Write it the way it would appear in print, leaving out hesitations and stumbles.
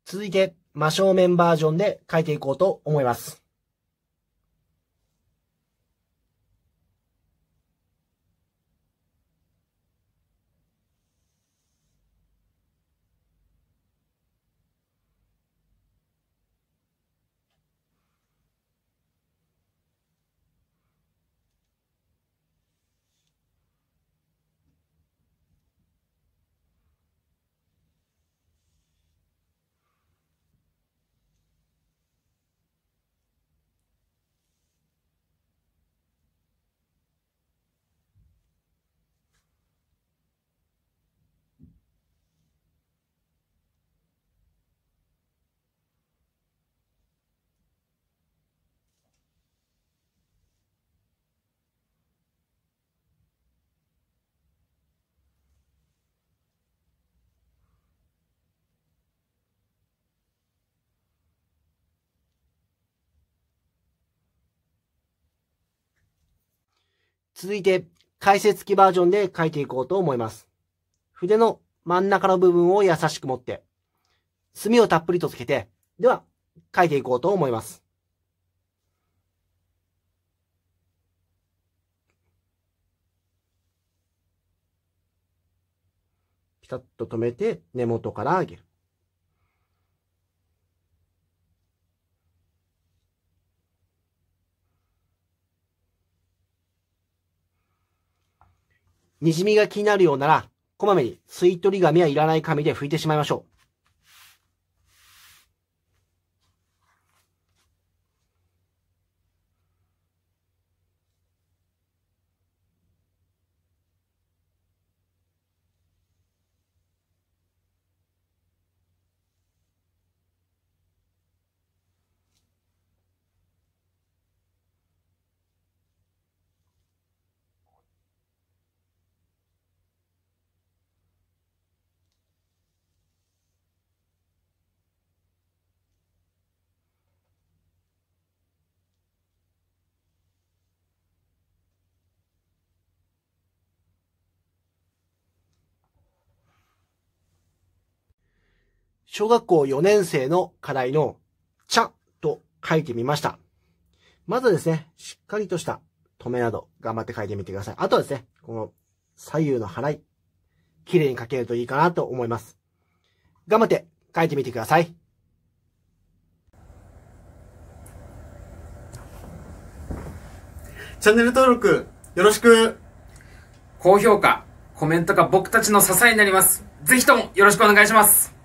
続いて、真正面バージョンで書いていこうと思います。続いて、解説付きバージョンで書いていこうと思います。筆の真ん中の部分を優しく持って、墨をたっぷりとつけて、では、書いていこうと思います。ピタッと止めて、根元から上げる。にじみが気になるようなら、こまめに吸い取り紙はいらない紙で拭いてしまいましょう。小学校4年生の課題のちゃと書いてみました。まずですね、しっかりとした止めなど頑張って書いてみてください。あとはですね、この左右の払い、綺麗に書けるといいかなと思います。頑張って書いてみてください。 チャンネル登録よろしく。 高評価、コメントが僕たちの支えになります。ぜひともよろしくお願いします。